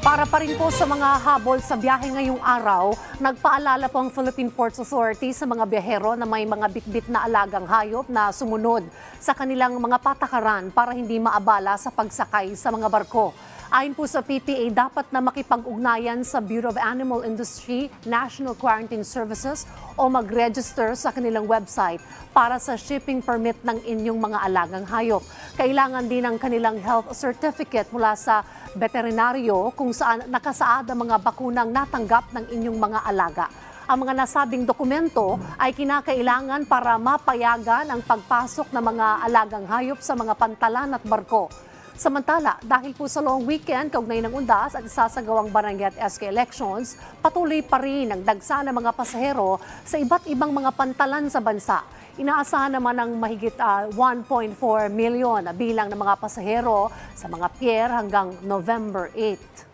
Para pa rin po sa mga habol sa biyahe ngayong araw, nagpaalala po ang Philippine Ports Authority sa mga biyahero na may mga bitbit na alagang hayop na sumunod sa kanilang mga patakaran para hindi maabala sa pagsakay sa mga barko. Ayon po sa PPA, dapat na makipag-ugnayan sa Bureau of Animal Industry, National Quarantine Services o mag-register sa kanilang website para sa shipping permit ng inyong mga alagang hayop. Kailangan din ang kanilang health certificate mula sa veterinaryo kung saan nakasaad ang mga bakunang natanggap ng inyong mga alaga. Ang mga nasabing dokumento ay kinakailangan para mapayagan ang pagpasok ng mga alagang hayop sa mga pantalan at barko. Samantala, dahil po sa long weekend, kaugnay ng undas at isasagawang barangay at SK elections, patuloy pa rin ang dagsa ng mga pasahero sa iba't ibang mga pantalan sa bansa. Inaasahan naman ng mahigit 1.4 milyon bilang ng mga pasahero sa mga pier hanggang November 8.